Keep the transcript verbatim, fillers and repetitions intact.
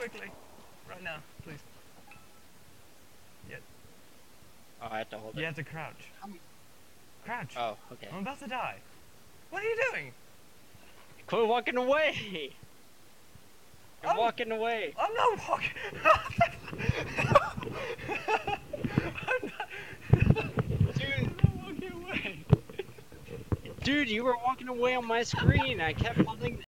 quickly. Right now, please. Yeah. Oh, I have to hold You it. have to crouch. Crouch. Oh, okay. I'm about to die. What are you doing? Quit walking away! You're I'm, walking away! I'm not walking. I'm not, Dude! I'm not walking away. Dude, you were walking away on my screen! I kept holding